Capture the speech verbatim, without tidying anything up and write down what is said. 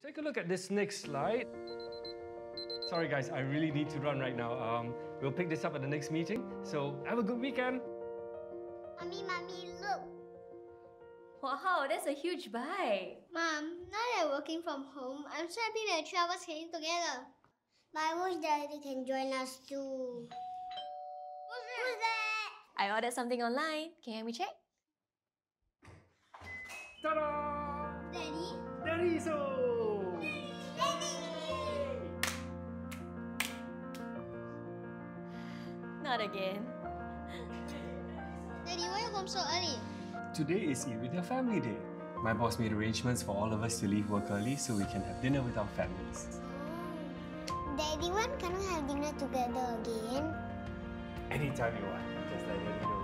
Take a look at this next slide. Sorry guys, I really need to run right now. Um, we'll pick this up at the next meeting. So have a good weekend. Mommy, mommy, look. Wow, that's a huge bike. Mom, now that we're working from home, I'm so happy that three of us came together. But I wish Daddy can join us too. Who's that? Who's that? I ordered something online. Can you help me check? Ta-da! Daddy? Daddy, so! Not again. Daddy, why you home so early? Today is Eat With Your Family Day. My boss made arrangements for all of us to leave work early so we can have dinner with our families. Daddy, when can we have dinner together again? Anytime you want, just let me know.